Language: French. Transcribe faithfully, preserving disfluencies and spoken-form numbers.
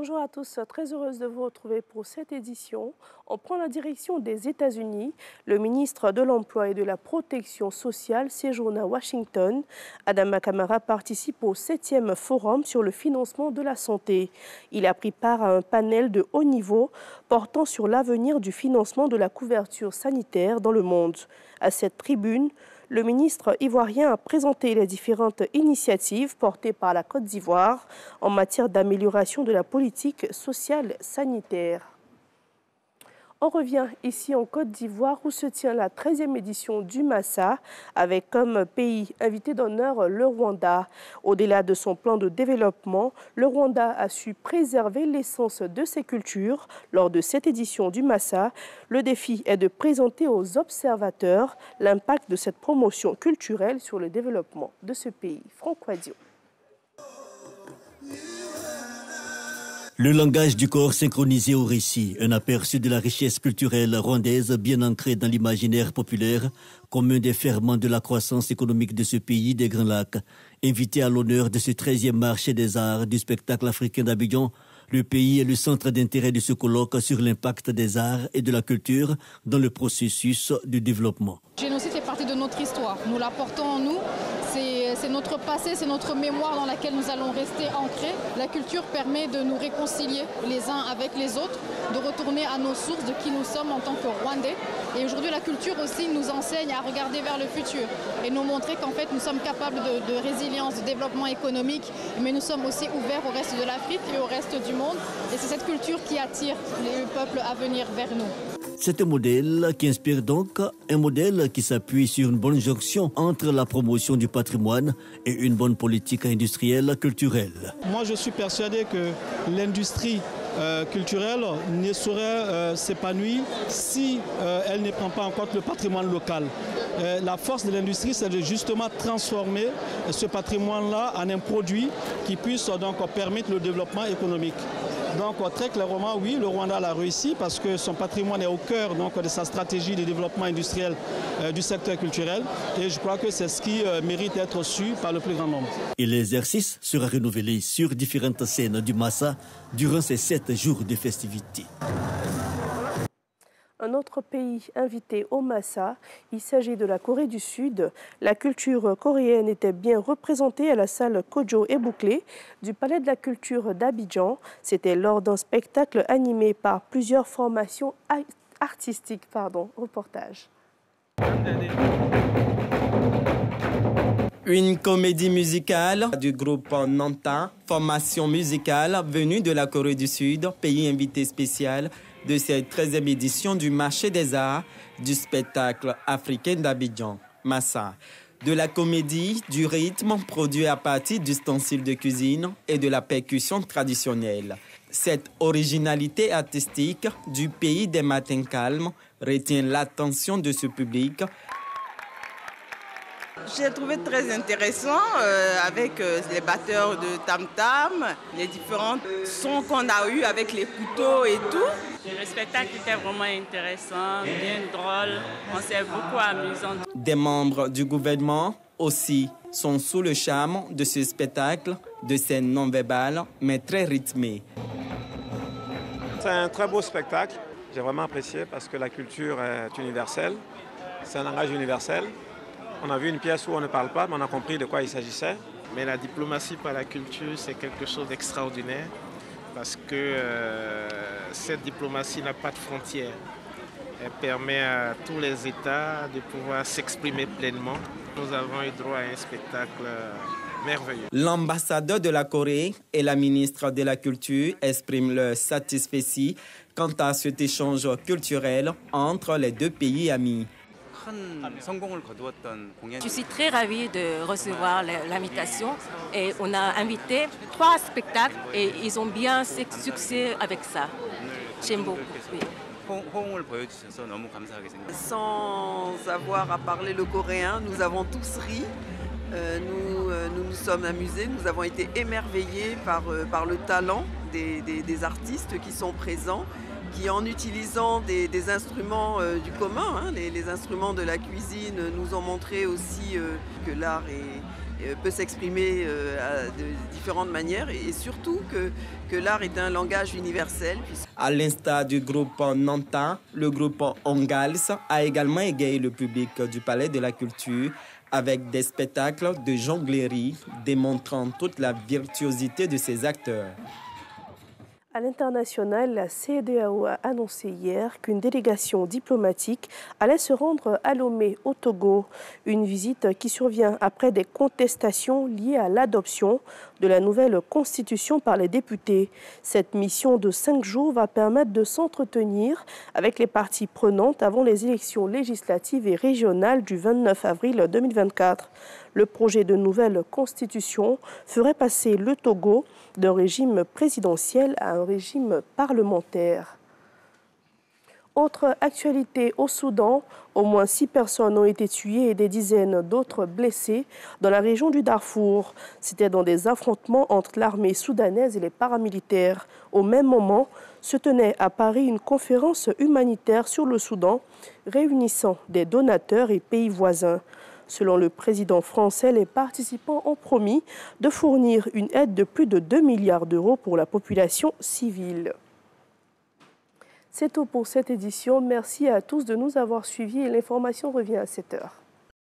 Bonjour à tous, très heureuse de vous retrouver pour cette édition. On prend la direction des États-Unis. Le ministre de l'Emploi et de la Protection sociale séjourne à Washington. Adama Kamara participe au septième forum sur le financement de la santé. Il a pris part à un panel de haut niveau portant sur l'avenir du financement de la couverture sanitaire dans le monde. À cette tribune, le ministre ivoirien a présenté les différentes initiatives portées par la Côte d'Ivoire en matière d'amélioration de la politique sociale sanitaire. On revient ici en Côte d'Ivoire où se tient la treizième édition du Massa avec comme pays invité d'honneur le Rwanda. Au-delà de son plan de développement, le Rwanda a su préserver l'essence de ses cultures. Lors de cette édition du Massa, le défi est de présenter aux observateurs l'impact de cette promotion culturelle sur le développement de ce pays. Franck Wadio. Le langage du corps synchronisé au récit, un aperçu de la richesse culturelle rwandaise bien ancrée dans l'imaginaire populaire, comme un des ferments de la croissance économique de ce pays des Grands Lacs. Invité à l'honneur de ce treizième marché des arts du spectacle africain d'Abidjan, le pays est le centre d'intérêt de ce colloque sur l'impact des arts et de la culture dans le processus de développement. Le génocide fait partie de notre histoire. Nous la portons en nous. C'est notre passé, c'est notre mémoire dans laquelle nous allons rester ancrés. La culture permet de nous réconcilier les uns avec les autres, de retourner à nos sources de qui nous sommes en tant que Rwandais. Et aujourd'hui, la culture aussi nous enseigne à regarder vers le futur et nous montrer qu'en fait, nous sommes capables de, de résilience, de développement économique, mais nous sommes aussi ouverts au reste de l'Afrique et au reste du monde. Et c'est cette culture qui attire les peuples à venir vers nous. C'est un modèle qui inspire donc, un modèle qui s'appuie sur une bonne jonction entre la promotion du patrimoine et une bonne politique industrielle culturelle. Moi, je suis persuadé que l'industrie euh, culturelle ne saurait euh, s'épanouir si euh, elle ne prend pas en compte le patrimoine local. Euh, la force de l'industrie, c'est de justement transformer ce patrimoine-là en un produit qui puisse donc permettre le développement économique. Donc très clairement, oui, le Rwanda l'a réussi parce que son patrimoine est au cœur donc, de sa stratégie de développement industriel euh, du secteur culturel. Et je crois que c'est ce qui euh, mérite d'être su par le plus grand nombre. Et l'exercice sera renouvelé sur différentes scènes du Massa durant ces sept jours de festivités. Un autre pays invité au Massa, il s'agit de la Corée du Sud. La culture coréenne était bien représentée à la salle Kojo et Bouclé du Palais de la Culture d'Abidjan. C'était lors d'un spectacle animé par plusieurs formations artistiques. Pardon, reportage. Une comédie musicale du groupe Nanta, formation musicale venue de la Corée du Sud, pays invité spécial de cette treizième édition du marché des arts du spectacle africain d'Abidjan, Massa. De la comédie, du rythme produit à partir d'ustensiles de cuisine et de la percussion traditionnelle. Cette originalité artistique du pays des matins calmes retient l'attention de ce public. J'ai trouvé très intéressant euh, avec euh, les batteurs de tam-tam, les différents sons qu'on a eus avec les couteaux et tout. Le spectacle était vraiment intéressant, bien drôle, on s'est beaucoup amusé. Des membres du gouvernement aussi sont sous le charme de ce spectacle, de scènes non-verbales mais très rythmées. C'est un très beau spectacle, j'ai vraiment apprécié parce que la culture est universelle, c'est un langage universel. On a vu une pièce où on ne parle pas, mais on a compris de quoi il s'agissait. Mais la diplomatie par la culture, c'est quelque chose d'extraordinaire parce que euh, cette diplomatie n'a pas de frontières. Elle permet à tous les États de pouvoir s'exprimer pleinement. Nous avons eu droit à un spectacle merveilleux. L'ambassadeur de la Corée et la ministre de la Culture expriment leur satisfaction quant à cet échange culturel entre les deux pays amis. Je suis très ravie de recevoir l'invitation et on a invité trois spectacles et ils ont bien succès avec ça. J'aime beaucoup. Oui. Sans avoir à parler le coréen, nous avons tous ri, euh, nous, euh, nous nous sommes amusés, nous avons été émerveillés par, euh, par le talent des, des, des artistes qui sont présents, qui en utilisant des, des instruments euh, du commun, hein, les, les instruments de la cuisine, nous ont montré aussi euh, que l'art est, peut s'exprimer de différentes manières et surtout que, que l'art est un langage universel. À l'instar du groupe Nanta, le groupe Ongals a également égayé le public du Palais de la Culture avec des spectacles de jonglerie démontrant toute la virtuosité de ses acteurs. À l'international, la C E D A O a annoncé hier qu'une délégation diplomatique allait se rendre à Lomé, au Togo. Une visite qui survient après des contestations liées à l'adoption de la nouvelle constitution par les députés. Cette mission de cinq jours va permettre de s'entretenir avec les parties prenantes avant les élections législatives et régionales du vingt-neuf avril deux mille vingt-quatre. Le projet de nouvelle constitution ferait passer le Togo d'un régime présidentiel à un régime parlementaire. Autre actualité au Soudan, au moins six personnes ont été tuées et des dizaines d'autres blessées dans la région du Darfour. C'était dans des affrontements entre l'armée soudanaise et les paramilitaires. Au même moment, se tenait à Paris une conférence humanitaire sur le Soudan, réunissant des donateurs et pays voisins. Selon le président français, les participants ont promis de fournir une aide de plus de deux milliards d'euros pour la population civile. C'est tout pour cette édition. Merci à tous de nous avoir suivis et l'information revient à sept heures.